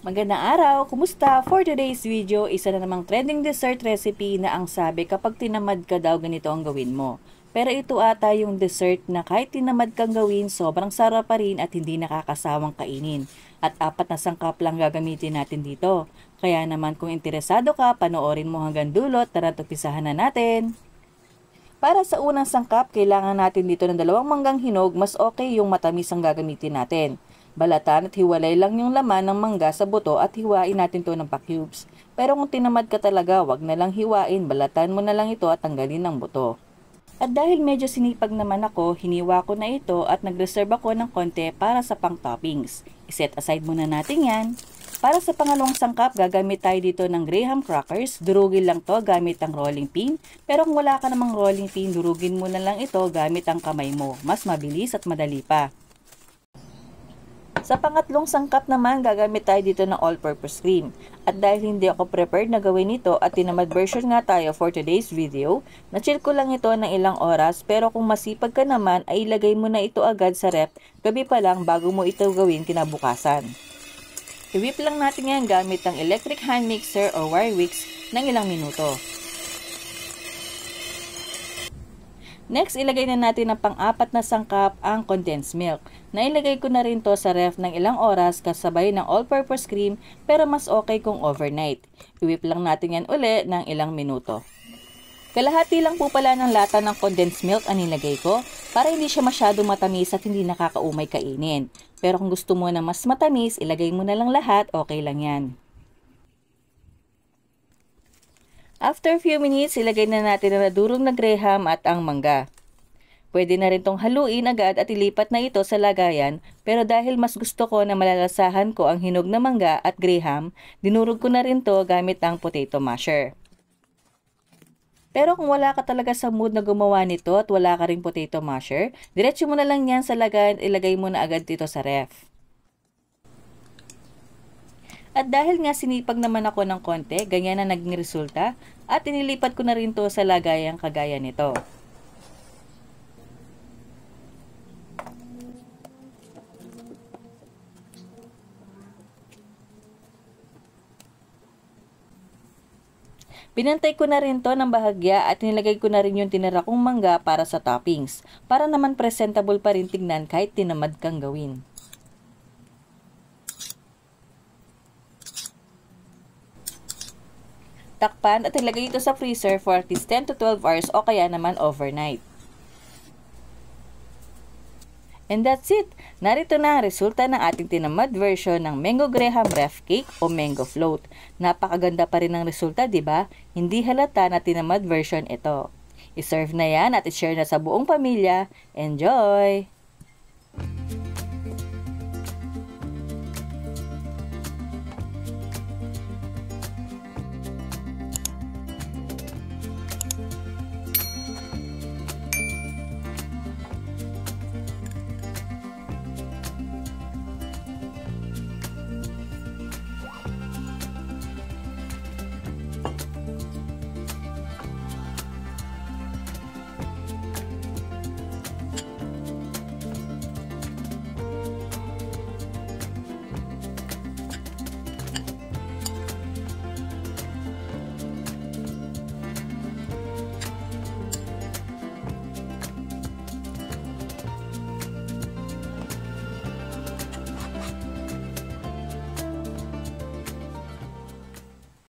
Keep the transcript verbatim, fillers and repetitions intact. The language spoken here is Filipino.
Magandang araw! Kumusta? For today's video, isa na namang trending dessert recipe na ang sabi kapag tinamad ka daw ganito ang gawin mo. Pero ito ata yung dessert na kahit tinamad kang gawin, sobrang sarap pa rin at hindi nakakasawang kainin. At apat na sangkap lang gagamitin natin dito. Kaya naman kung interesado ka, panoorin mo hanggang dulo. Tara, umpisahan na natin! Para sa unang sangkap, kailangan natin dito ng dalawang manggang hinog. Mas okay yung matamis ang gagamitin natin. Balatan at hiwalay lang yung laman ng mangga sa buto at hiwain natin to ng pa-cubes. Pero kung tinamad ka talaga, wag na lang hiwain, balatan mo na lang ito at tanggalin ng buto. At dahil medyo sinipag naman ako, hiniwa ko na ito at nag-reserve ako ng konti para sa pang-toppings. I-set aside muna natin yan. Para sa pangalawang sangkap, gagamit tayo dito ng graham crackers. Durugin lang to gamit ang rolling pin. Pero kung wala ka namang rolling pin, durugin mo na lang ito gamit ang kamay mo. Mas mabilis at madali pa. Sa pangatlong sangkap naman, gagamit tayo dito ng all-purpose cream. At dahil hindi ako prepared na gawin ito at tinamad version nga tayo for today's video, na-chill ko lang ito ng ilang oras, pero kung masipag ka naman ay ilagay mo na ito agad sa ref gabi pa lang bago mo ito gawin kinabukasan. I-whip lang natin yan gamit ang electric hand mixer o wire whisk ng ilang minuto. Next, ilagay na natin ang pang-apat na sangkap ang condensed milk. Nailagay ko na rin to sa ref ng ilang oras kasabay ng all-purpose cream pero mas okay kung overnight. I-whip lang natin yan uli ng ilang minuto. Kalahati lang po pala ng lata ng condensed milk ang nilagay ko para hindi siya masyado matamis at hindi nakakaumay kainin. Pero kung gusto mo na mas matamis, ilagay mo na lang lahat, okay lang yan. After few minutes, ilagay na natin ang nadurog na graham at ang mangga. Pwede na rin tong haluin agad at ilipat na ito sa lagayan, pero dahil mas gusto ko na malalasahan ko ang hinog na mangga at graham, dinurog ko na rin to gamit ang potato masher. Pero kung wala ka talaga sa mood na gumawa nito at wala ka ring potato masher, diretso mo na lang yan sa lagayan, ilagay mo na agad dito sa ref. At dahil nga sinipag naman ako ng konti, ganyan na naging resulta, at inilipat ko na rin to sa lagayang kagaya nito. Binantay ko na rin to ng bahagya at nilagay ko na rin yung tinira kong mangga para sa toppings, para naman presentable pa rin tignan kahit tinamad kang gawin. Takpan at ilagay ito sa freezer for at least ten to twelve hours o kaya naman overnight. And that's it! Narito na ang resulta ng ating tinamad version ng Mango Graham Ref Cake o Mango Float. Napakaganda pa rin ang resulta, di ba? Hindi halata na tinamad version ito. I-serve na yan at i-share na sa buong pamilya. Enjoy!